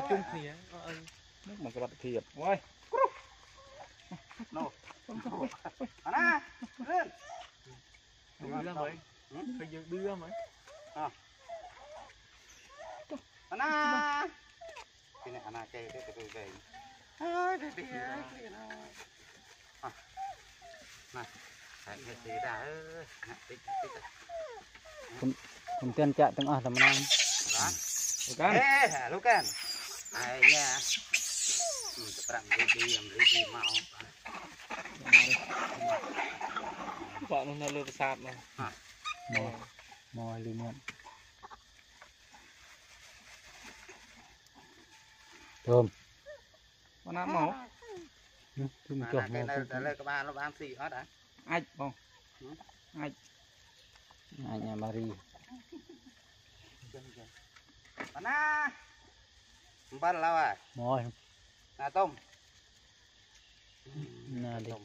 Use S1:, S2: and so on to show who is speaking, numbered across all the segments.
S1: chung thì nước mà các bạn thiệp ôi
S2: nô ana lên
S1: đưa ra mấy phải đưa mấy
S2: ana cái này ana cây cái cây ơi đi này cái gì ra tích
S3: cùng tiền chạy từng ở tầm năm
S2: lúc kan ai nha tập đi mau
S1: vợ nó lừa sạt này
S3: mò lừa nhận tôm
S1: con ăn máu
S2: cái này là các bạn nó bán xì hết đấy
S1: ai không ai
S3: nhà Marie
S2: mana ban lao à
S3: mồi
S2: là tôm
S3: là đi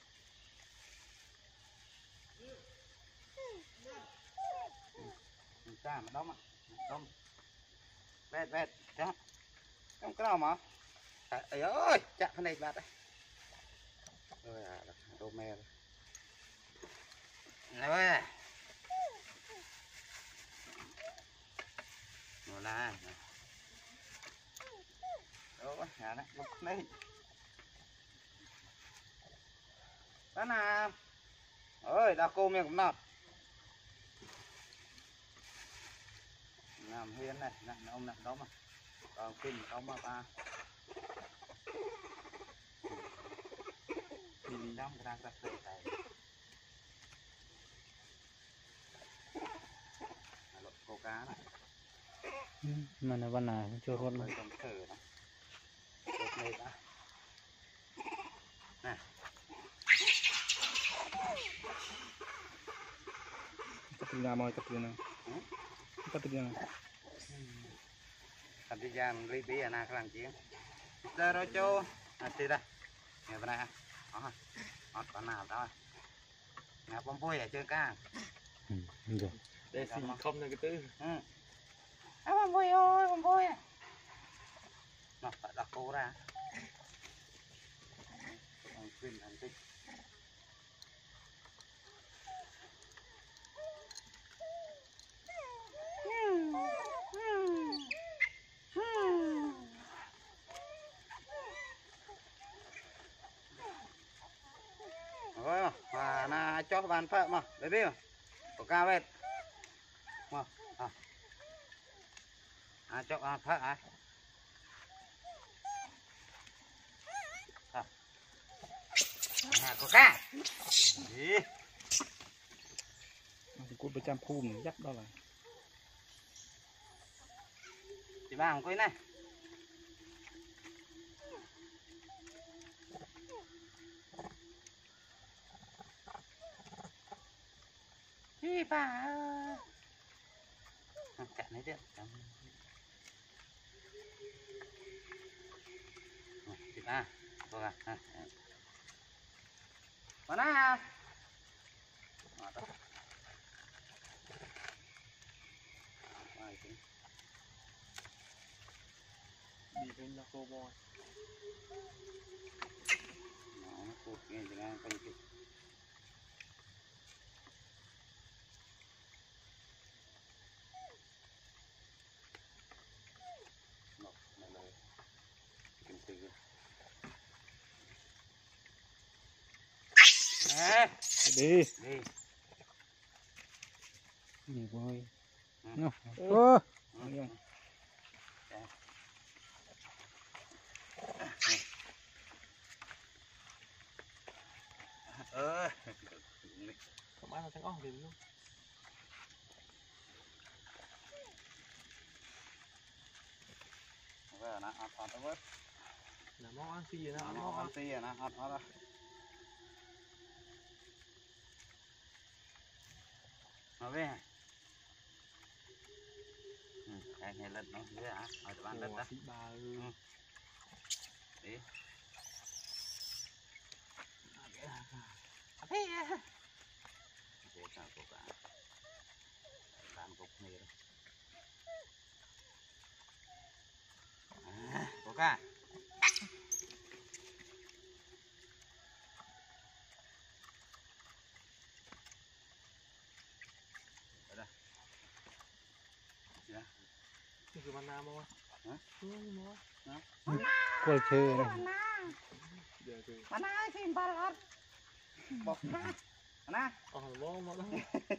S2: cha mà đóng đóng vẹt cha không cái nào mà ấy ơi chặt cái này bạt đấy rồi đồ mè rồi rồi này đó nhà này lúc này đó nào ơi đào cô miệng cũng nọt làm hiên này nặng ông nặng đó mà còn kinh đó mà ba đi đóng ra ra sợi này lột câu cá này
S3: mà nó văn nào chưa con
S2: mới còn thử đó lột này đã nè
S1: cắt ra mồi cắt ra
S2: thành đi ra lấy bí à na khăn chiến giờ rồi cho thì đây ngày bên này hot con nào đó nhà bom vui ở chơi cá
S3: được
S1: để xì không được cái tư
S2: bom vui ơi bom vui nó phải đặt cô ra quên hành tích và na cho bàn phở mà đấy biết có cao hết mà cho bàn phở à có cá gì
S1: cútไปtrăm khu mình dắt đó là
S2: chị ba không quên này chị ba chặn đấy điện chị ba thôi à mana
S1: đi lên là cô boy
S2: nó cột nghe chừng ăn quanh kịp
S1: đi
S3: đi vui
S1: nó các bạn thằng ong thì luôn
S2: rồi nè ăn tới
S1: là món ăn xì nè
S2: món ăn xì nè ăn đó nó về cái này lên nó dưới hả ở tụi bạn lên đó đi để sao cô cả làm cục này đó ca
S1: นี่คือมันน้ำมั้งวะฮะนี่มั้งวะ
S3: กล้วยชื่อนะ
S1: เดี๋ยวคือ
S2: mana sih barat bok mana
S1: อ๋อมองมองแล้ว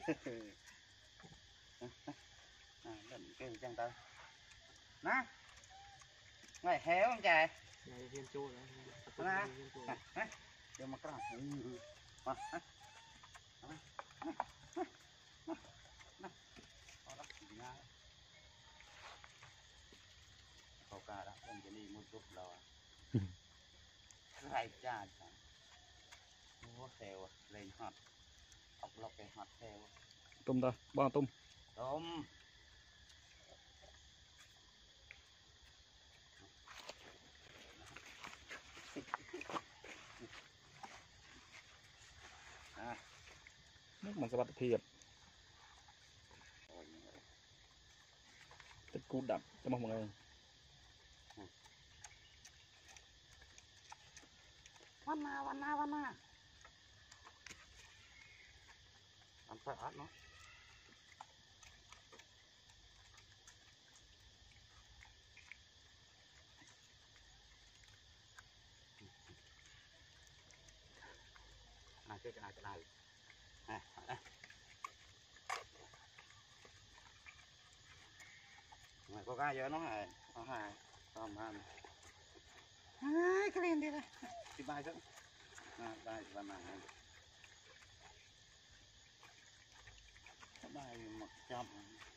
S2: lần kêu chẳng tao nè ngày héo không trời
S1: ไงเฮียนโจ้แล้ว
S2: nè giờ mà cái nào mà cậu cả đã không cho đi một chút rồi hai cha chẳng mua theo lên hot ốc lọc cái hot theo
S3: ตุ้มตาบ้างตุ้ม
S2: tôm
S3: nướcมันสะบัดเพียบติดกูดับจะมองไง
S2: Warna sampai art nó cái này này có ga giờ nó hài còn ăn cái liền đi đây đi bài chứ bài và này bài 100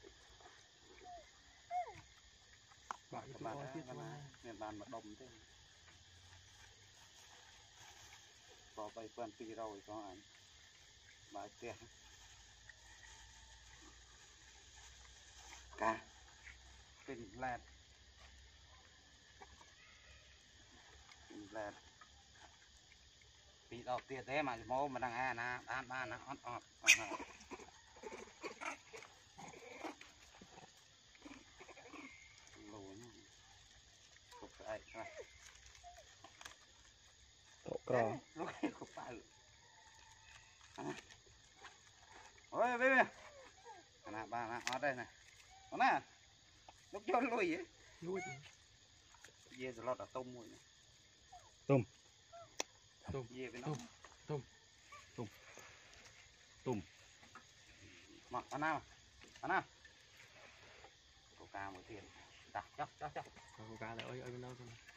S1: bạn
S2: các bạn miền bàn mà đồng thế có bay quen pi rồi có ảnh bài tiền cả tình lẹt pi đầu tiền thế mà mô mà đang ăn na ăn nó ọt cục ấy
S3: tổ cò
S2: lúc cục phải ôi bê nè ba nè ở đây này nè lúc cho lùi vậy
S1: nuôi
S2: dê rồi lọt ở tôm mùi
S3: tôm
S2: dê với nó
S3: tôm
S2: mặc ăn nào cục ca một tiền đặt cho
S1: cá là ơi bên đâu rồi